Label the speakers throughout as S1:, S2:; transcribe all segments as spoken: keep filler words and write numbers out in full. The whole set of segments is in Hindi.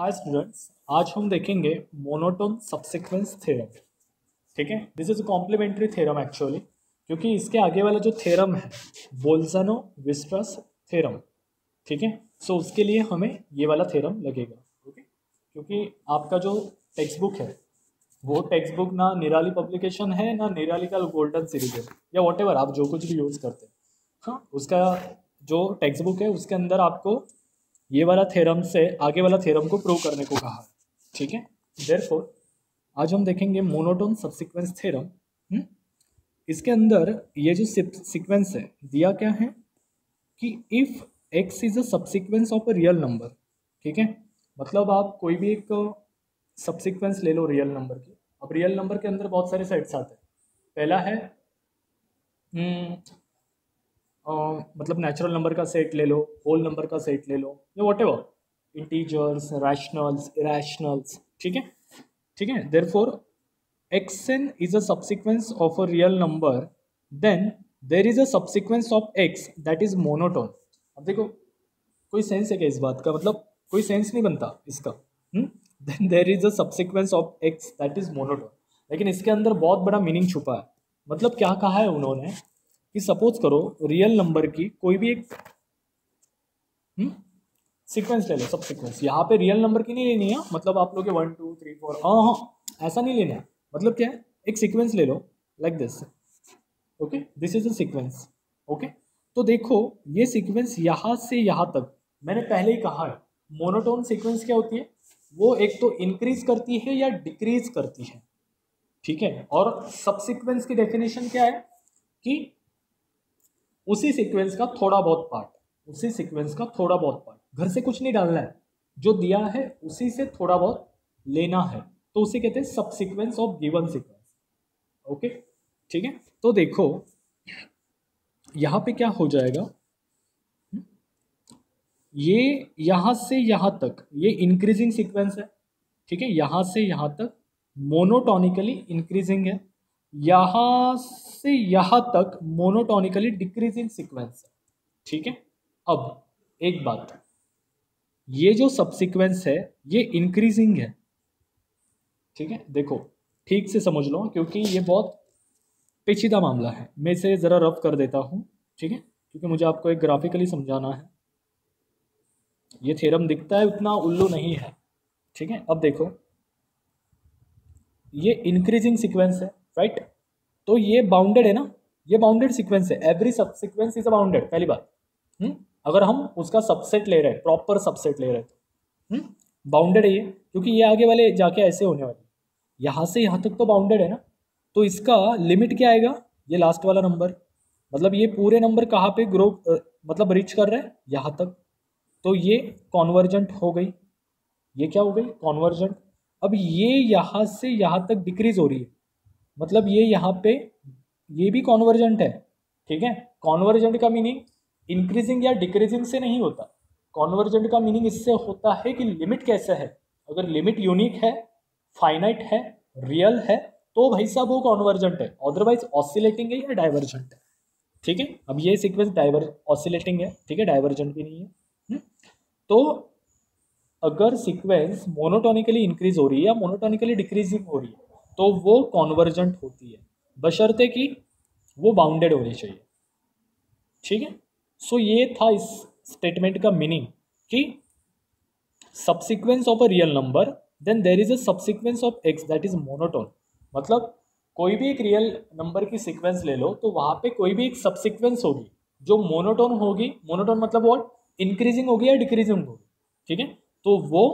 S1: हाय स्टूडेंट्स, आज हम देखेंगे मोनोटोन सबसीक्वेंस थ्योरम। ठीक है, this is a complementary theorem actually, क्योंकि इसके आगे वाला जो थ्योरम है बोल्जानो विस्ट्रस थ्योरम। ठीक है, सो उसके लिए हमें ये वाला थ्योरम लगेगा। ओके, क्योंकि आपका जो टेक्स्ट बुक है वो टेक्स्ट बुक ना निराली पब्लिकेशन है ना निराली का गोल्डन सीरीज है या वॉट एवर आप जो कुछ भी यूज़ करते हैं। हाँ, उसका जो टेक्स्ट बुक है उसके अंदर आपको ये वाला थ्योरम से आगे वाला थ्योरम को प्रूव करने को कहा है। ठीक है, देयरफॉर आज हम देखेंगे मोनोटोन सबसीक्वेंस थ्योरम। इसके अंदर ये जो सीक्वेंस है दिया क्या है कि if x is a subsequence of a real number. ठीक है, मतलब आप कोई भी एक सबसीक्वेंस ले लो रियल नंबर की। अब रियल नंबर के अंदर बहुत सारे सेट्स आते हैं। पहला है हम्म, Uh, मतलब नेचुरल नंबर का सेट ले लो, होल नंबर का सेट ले लो या whatever, integers, rationals, irrationals. ठीक है, ठीक है, therefore x n is a subsequence of a real number, then there is a subsequence of x that is monotone. अब देखो, कोई सेंस है क्या इस बात का? मतलब कोई सेंस नहीं बनता इसका। Then there is a subsequence of x that is monotone, लेकिन इसके अंदर बहुत बड़ा मीनिंग छुपा है। मतलब क्या कहा है उन्होंने कि सपोज करो रियल नंबर की कोई भी एक सीक्वेंस ले लो, सब सीक्वेंस। यहाँ पे रियल नंबर की नहीं लेनी है, मतलब आप लोग वन टू थ्री फोर, हाँ हाँ ऐसा नहीं लेना है। मतलब क्या है, एक सीक्वेंस ले लो like this. Okay, this is a sequence. Okay, तो देखो ये सीक्वेंस यहाँ से यहाँ तक, मैंने पहले ही कहा है मोनोटोन सीक्वेंस क्या होती है, वो एक तो इंक्रीज करती है या डिक्रीज करती है। ठीक है, और सबसीक्वेंस की डेफिनेशन क्या है कि उसी सीक्वेंस का थोड़ा बहुत पार्ट, उसी सीक्वेंस का थोड़ा बहुत पार्ट, घर से कुछ नहीं डालना है, जो दिया है उसी से थोड़ा बहुत लेना है, तो उसे कहते हैं subsequence of given sequence. Okay, ठीक है, तो देखो यहां पे क्या हो जाएगा, ये यहां से यहां तक ये इंक्रीजिंग सीक्वेंस है। ठीक है, यहां से यहां तक मोनोटोनिकली इंक्रीजिंग है, यहां से यहां तक मोनोटोनिकली डिक्रीजिंग सीक्वेंस है। ठीक है, अब एक बात, ये जो सबसीक्वेंस है ये इंक्रीजिंग है। ठीक है, देखो ठीक से समझ लो क्योंकि ये बहुत पेचीदा मामला है। मैं इसे ज़रा रफ कर देता हूँ। ठीक है, क्योंकि मुझे आपको एक ग्राफिकली समझाना है। ये थ्योरम दिखता है उतना उल्लू नहीं है। ठीक है, अब देखो ये इंक्रीजिंग सीक्वेंस है, राइट? तो ये बाउंडेड है ना, ये बाउंडेड सीक्वेंस है। Every subsequence is a bounded, पहली बात। हम्म अगर हम उसका सबसेट ले रहे हैं, प्रॉपर सबसेट ले रहे हैं तो बाउंडेड है ये, क्योंकि ये आगे वाले जाके ऐसे होने वाले, यहाँ से यहाँ तक तो बाउंडेड है ना। तो इसका लिमिट क्या आएगा, ये लास्ट वाला नंबर, मतलब ये पूरे नंबर कहाँ पे ग्रो मतलब रीच कर रहे हैं, यहाँ तक। तो ये कॉन्वर्जेंट हो गई, ये क्या हो गई, कॉन्वर्जेंट। अब ये यहाँ से यहाँ तक डिक्रीज हो रही है, मतलब ये यहाँ पे ये भी कॉन्वर्जेंट है। ठीक है, कॉन्वर्जेंट का मीनिंग इंक्रीजिंग या डिक्रीजिंग से नहीं होता। कॉन्वर्जेंट का मीनिंग इससे होता है कि लिमिट कैसा है। अगर लिमिट यूनिक है, फाइनाइट है, रियल है, तो भाई साहब वो कॉन्वर्जेंट है, अदरवाइज ऑसिलेटिंग है या डाइवर्जेंट है। ठीक है, अब ये सीक्वेंस डाइवर ऑसिलेटिंग है, ठीक है, डाइवर्जेंट भी नहीं है। हुँ? तो अगर सीक्वेंस मोनोटोनिकली इंक्रीज हो रही है या मोनोटोनिकली डिक्रीजिंग हो रही है तो वो कॉन्वर्जेंट होती है, बशर्ते कि वो बाउंडेड होनी चाहिए। ठीक है, सो ये था इस स्टेटमेंट का मीनिंग कि subsequence of a real number, then there is a subsequence of x that is monotone. मतलब कोई भी एक रियल नंबर की सीक्वेंस ले लो तो वहां पे कोई भी एक सबसीक्वेंस होगी जो मोनोटोन होगी। मोनोटोन मतलब वो इंक्रीजिंग होगी या डिक्रीजिंग होगी। ठीक है, तो वो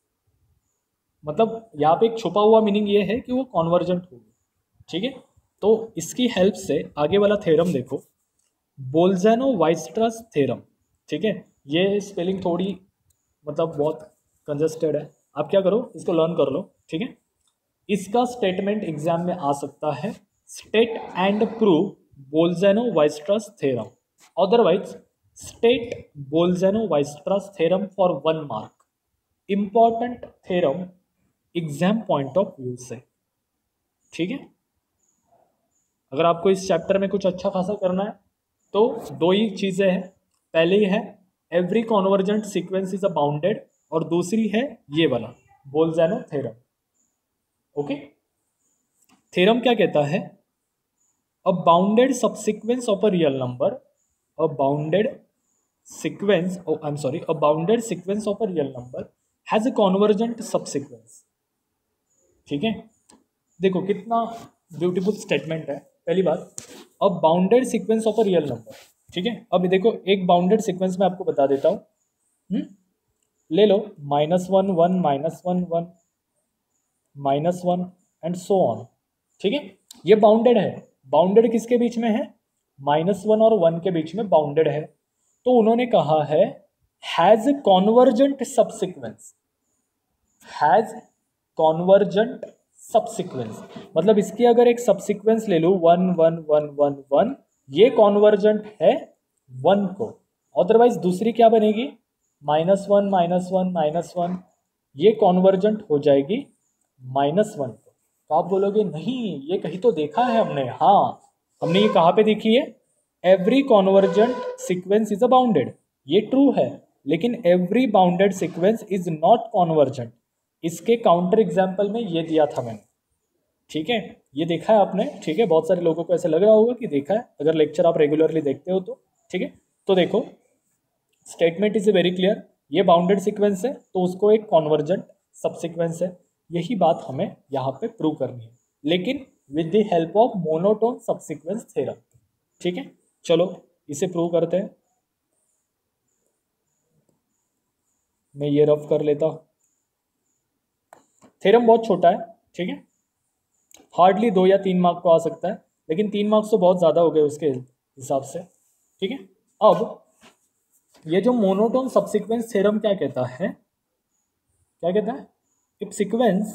S1: मतलब यहाँ पे एक छुपा हुआ मीनिंग ये है कि वो कॉन्वर्जेंट होगी। ठीक है, तो इसकी हेल्प से आगे वाला थ्योरम देखो, बोल्जानो वाइस्ट्रास थ्योरम। ठीक है, ये स्पेलिंग थोड़ी मतलब बहुत कंजस्टेड है, आप क्या करो इसको लर्न कर लो। ठीक है, इसका स्टेटमेंट एग्जाम में आ सकता है, state and prove Bolzano Weierstrass theorem, otherwise state Bolzano Weierstrass theorem for one mark. Important theorem exam point of view से। ठीक है, अगर आपको इस चैप्टर में कुछ अच्छा खासा करना है तो दो ही चीज़ें हैं। पहले ही है every convergent sequence is a bounded, और दूसरी है ये वाला बोल्ज़ैनो थ्योरम। ओके, थ्योरम क्या कहता है? A bounded subsequence of a real number, a bounded sequence, oh I'm sorry, a bounded sequence of a real number has a convergent subsequence। ठीक है, देखो कितना ब्यूटीफुल स्टेटमेंट है। पहली बात, a bounded sequence of a real number. ठीक है, अब देखो एक बाउंडेड सीक्वेंस में आपको बता देता हूँ, ले लो minus one one minus one one minus one and so on. ठीक है, ये बाउंडेड है। बाउंडेड किसके बीच में है? माइनस वन और वन के बीच में बाउंडेड है। तो उन्होंने कहा है has convergent subsequence, has convergent subsequence, मतलब इसकी अगर एक सबसीक्वेंस ले लूँ one one one one one, ये कॉन्वर्जेंट है वन को। अदरवाइज दूसरी क्या बनेगी? Minus one minus one minus one, ये कॉन्वर्जेंट हो जाएगी माइनस वन को। तो आप बोलोगे नहीं ये कहीं तो देखा है हमने। हाँ, हमने ये कहाँ पे देखी है? Every convergent sequence is a bounded, ये ट्रू है, लेकिन every bounded sequence is not convergent. इसके काउंटर एग्जाम्पल में ये दिया था मैंने। ठीक है, ये देखा है आपने। ठीक है, बहुत सारे लोगों को ऐसे लग रहा होगा कि देखा है, अगर लेक्चर आप रेगुलरली देखते हो तो। ठीक है, तो देखो स्टेटमेंट इज वेरी क्लियर, ये बाउंडेड सीक्वेंस है तो उसको एक कॉन्वर्जेंट सबसीक्वेंस है। यही बात हमें यहाँ पे प्रूव करनी है, लेकिन with the help of monotone subsequence theorem. ठीक है, चलो इसे प्रूव करते हैं। मैं ये रफ कर लेता हूँ। थ्योरम बहुत छोटा है। ठीक है, हार्डली दो या तीन मार्क को आ सकता है, लेकिन तीन मार्क्स तो बहुत ज़्यादा हो गए उसके हिसाब से। ठीक है, अब ये जो मोनोटोन सबसीक्वेंस थ्योरम क्या कहता है? क्या कहता है? If sequence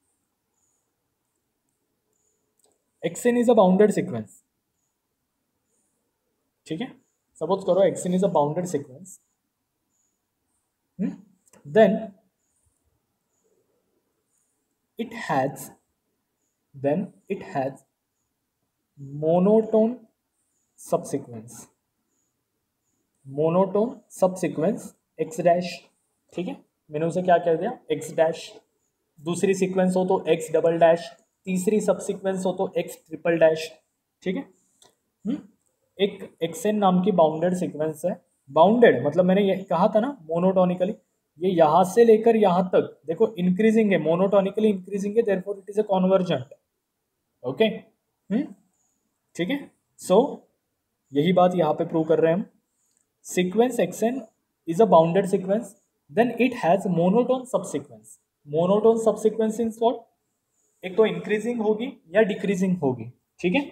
S1: xn is a bounded sequence. ठीक है, सपोज करो xn is a bounded sequence, then it has then it has monotone subsequence, monotone subsequence x dash. ठीक है, मैंने उसे क्या कह दिया? x dash. दूसरी सीक्वेंस हो तो x डबल डैश, तीसरी सबसीक्वेंस हो तो x ट्रिपल डैश। ठीक है, हुँ? एक xn नाम की बाउंडेड सीक्वेंस है। बाउंडेड मतलब मैंने ये कहा था ना मोनोटोनिकली, ये यहाँ से लेकर यहाँ तक देखो इंक्रीजिंग है, मोनोटोनिकली इंक्रीजिंग है, therefore it is a convergent. Okay, hmm, ठीक है। सो यही बात यहाँ पे प्रूव कर रहे हैं हम। Sequence xn is a bounded sequence, then it has monotone subsequence. Monotone subsequence in what? एक तो इंक्रीजिंग होगी या डिक्रीजिंग होगी। ठीक है,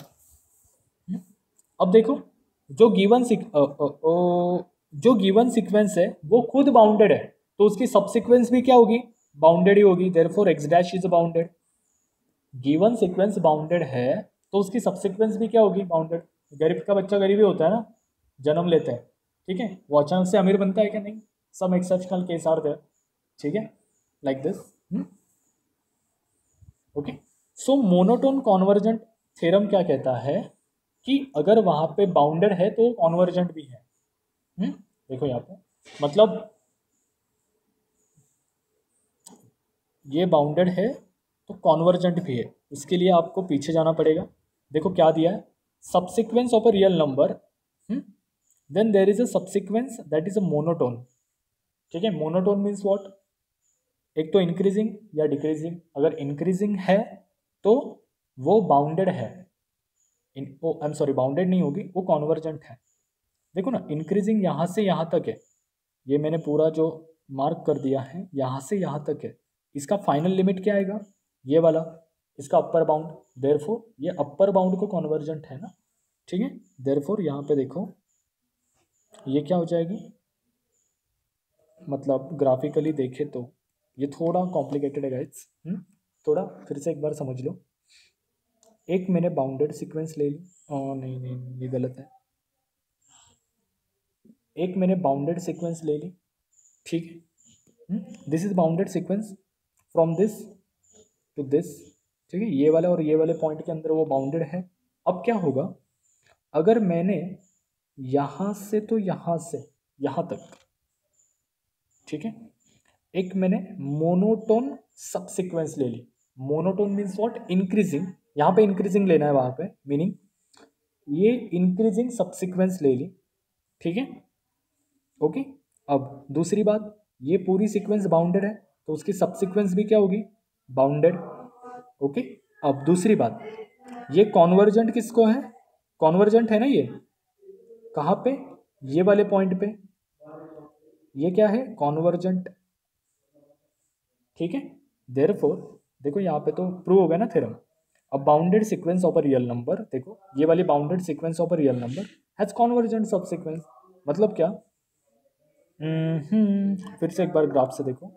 S1: अब देखो जो गिवन जो गिवन सीक्वेंस है वो खुद बाउंडेड है, तो उसकी सबसीक्वेंस भी क्या होगी? बाउंडेड ही होगी, therefore x dash is bounded. Given sequence bounded है तो उसकी सबसीक्वेंस भी क्या होगी? बाउंडेड। गरीब का बच्चा गरीब ही होता है ना, जन्म लेते हैं। ठीक है, वो अचानक से अमीर बनता है क्या? नहीं, some exceptional case are there. ठीक है, like this. Okay, so monotone convergent theorem क्या कहता है कि अगर वहां पे बाउंडेड है तो कॉन्वर्जेंट भी है। हम्म, देखो यहाँ पे मतलब ये बाउंडेड है तो कॉन्वर्जेंट भी है। उसके लिए आपको पीछे जाना पड़ेगा। देखो क्या दिया है? Subsequence of a real number, then there is a subsequence that is a monotone. ठीक है, मोनोटोन मीन्स व्हाट? एक तो इंक्रीजिंग या डिक्रीजिंग। अगर इंक्रीजिंग है तो वो बाउंडेड है, in oh I am sorry bounded नहीं होगी, वो कॉन्वर्जेंट है। देखो ना, इंक्रीजिंग यहाँ से यहाँ तक है, ये मैंने पूरा जो मार्क कर दिया है यहाँ से यहाँ तक है। इसका फाइनल लिमिट क्या आएगा? ये वाला, इसका अपर बाउंड। देयरफॉर ये अपर बाउंड को कॉन्वर्जेंट है ना। ठीक है, देयरफॉर यहाँ पे देखो ये क्या हो जाएगी, मतलब ग्राफिकली देखे तो ये थोड़ा कॉम्प्लिकेटेड है गाइस। थोड़ा फिर से एक बार समझ लो। एक मैंने बाउंडेड सीक्वेंस ले ली, और नहीं नहीं नहीं ये गलत है। एक मैंने बाउंडेड सीक्वेंस ले ली, ठीक है, this is bounded sequence from this to this. ठीक है, ये वाले और ये वाले पॉइंट के अंदर वो बाउंडेड है। अब क्या होगा अगर मैंने यहाँ से तो यहाँ से यहाँ तक, ठीक है, एक मैंने मोनोटोन सबसिक्वेंस ले ली। मोनोटोन मीन्स व्हाट, इंक्रीजिंग, यहाँ पे इंक्रीजिंग लेना है, वहाँ पे मीनिंग ये इंक्रीजिंग सबसिक्वेंस ले ली, ठीक है, ओके। अब दूसरी बात, ये पूरी सीक्वेंस बाउंडेड है तो उसकी सबसिक्वेंस भी क्या होगी, बाउंडेड, ओके। अब दूसरी बात, ये कॉन्वर्जेंट किसको है, कॉन्वर्जेंट है ना ये, कहाँ पे, ये वाले पॉइंट पे, ये क्या है, कॉन्वर्जेंट, ठीक है। देयरफॉर देखो यहाँ पे तो प्रूव हो गया ना थ्योरम। अब bounded sequence of a real number, देखो ये वाली bounded sequence of a real number has convergent subsequence, मतलब क्या, हम्म फिर से एक बार ग्राफ से देखो,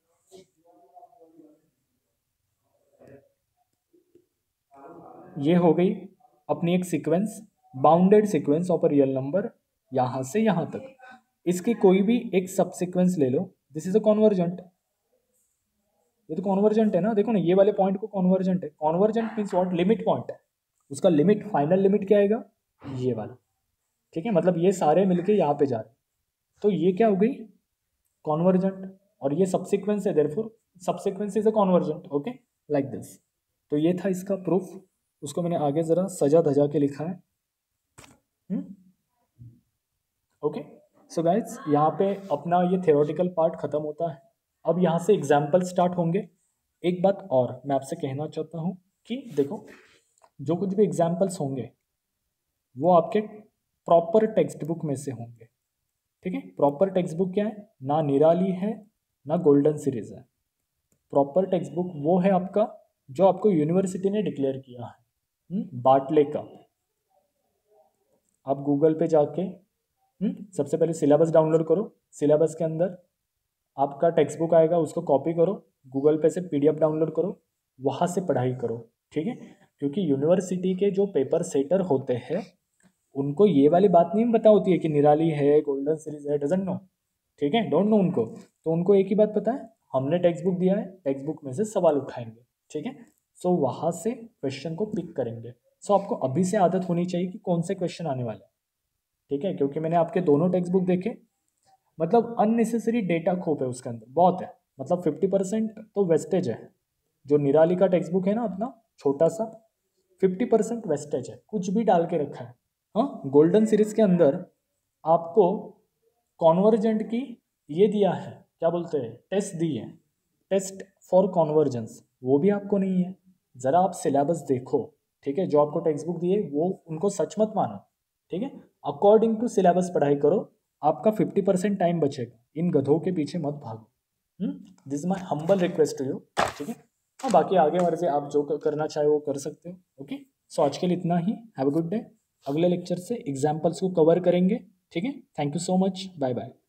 S1: ये हो गई अपनी एक sequence, bounded sequence of a real number, यहाँ से यहाँ तक, इसकी कोई भी एक सबसीक्वेंस ले लो, दिस इज अ कॉन्वर्जेंट, ये तो कॉन्वर्जेंट है ना, देखो ना ये वाले पॉइंट को कॉन्वर्जेंट है, convergent means what, limit point है, उसका लिमिट, फाइनल लिमिट क्या आएगा, ये वाला, ठीक है, मतलब ये सारे मिलके यहाँ पे जा रहे हैं, तो ये क्या हो गई, कॉन्वर्जेंट, और ये सबसीक्वेंस है, therefore subsequence is a convergent, okay, like this. तो ये था इसका प्रूफ, उसको मैंने आगे ज़रा सजा धजा के लिखा है, ओके। सो गाइज यहाँ पे अपना ये थियोरेटिकल पार्ट खत्म होता है, अब यहाँ से एग्जाम्पल स्टार्ट होंगे। एक बात और मैं आपसे कहना चाहता हूँ कि देखो, जो कुछ भी एग्जाम्पल्स होंगे वो आपके प्रॉपर टेक्स्ट बुक में से होंगे, ठीक है। प्रॉपर टेक्स्ट बुक क्या है, ना निराली है ना गोल्डन सीरीज है, प्रॉपर टेक्स्ट बुक वो है आपका जो आपको यूनिवर्सिटी ने डिक्लेयर किया है, बाटले का। आप गूगल पे जाके हुँ? सबसे पहले सिलेबस डाउनलोड करो, सिलेबस के अंदर आपका टेक्स्ट बुक आएगा, उसको कॉपी करो, गूगल पे से पीडीएफ डाउनलोड करो, वहाँ से पढ़ाई करो, ठीक है। क्योंकि यूनिवर्सिटी के जो पेपर सेटर होते हैं उनको ये वाली बात नहीं पता होती है कि निराली है, गोल्डन सीरीज है, डजंट नो, ठीक है, डोंट नो उनको, तो उनको एक ही बात पता है, हमने टेक्स्ट बुक दिया है, टेक्स्ट बुक में से सवाल उठाएंगे, ठीक है। सो वहाँ से क्वेश्चन को पिक करेंगे। सो आपको अभी से आदत होनी चाहिए कि कौन से क्वेश्चन आने वाले हैं, ठीक है, क्योंकि मैंने आपके दोनों टेक्स्ट बुक देखे, मतलब अननेसेसरी डेटा खोप है उसके अंदर बहुत है, मतलब फिफ्टी परसेंट तो वेस्टेज है, जो निराली का टेक्स्ट बुक है ना अपना छोटा सा, फिफ्टी परसेंट वेस्टेज है, कुछ भी डाल के रखा है। हाँ, गोल्डन सीरीज के अंदर आपको कॉन्वर्जेंट की ये दिया है, क्या बोलते हैं, टेस्ट दी है, टेस्ट फॉर कॉन्वर्जेंस, वो भी आपको नहीं है। ज़रा आप सिलेबस देखो, ठीक है, जो आपको टेक्स्ट बुक दिए वो उनको सच मत मानो, ठीक है, अकॉर्डिंग टू सिलेबस पढ़ाई करो, आपका फिफ्टी परसेंट टाइम बचेगा, इन गधों के पीछे मत भागो। This is my humble request to you, ठीक है। हाँ, बाकी आगे मर्जी आप जो करना चाहे वो कर सकते हो, ओके। सो आज के लिए इतना ही, हैव अ गुड डे। अगले लेक्चर से एग्जाम्पल्स को कवर करेंगे, ठीक है। Thank you so much, bye bye.